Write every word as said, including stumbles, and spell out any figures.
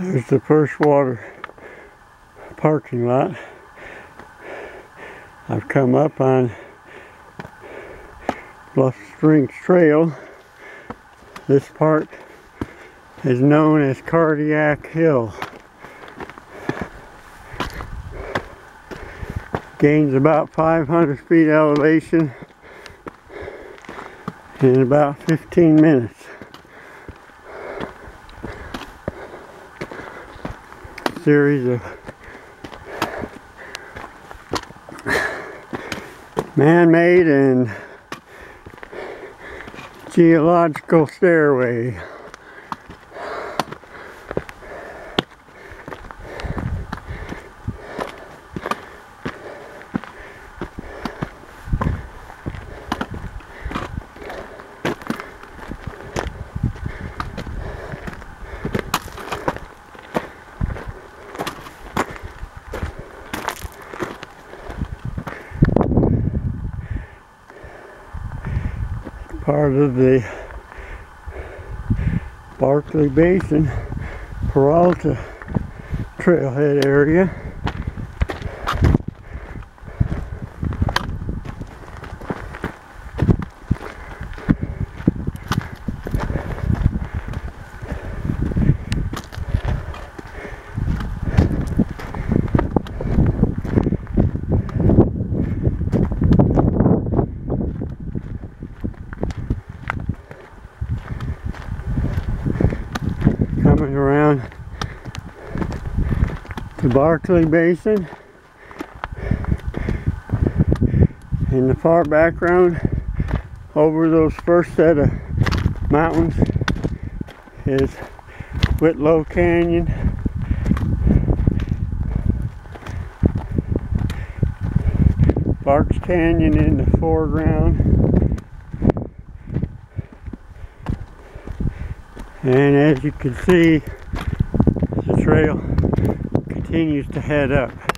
There's the first water parking lot. I've come up on Bluff Springs Trail. This part is known as Cardiac Hill. Gains about five hundred feet elevation in about fifteen minutes. Series of man-made and geological stairway. Part of the Barkley Basin, Peralta trailhead area. Coming around to Barkley Basin. In the far background, over those first set of mountains, is Whitlow Canyon. Barks Canyon in the foreground. And as you can see, the trail continues to head up.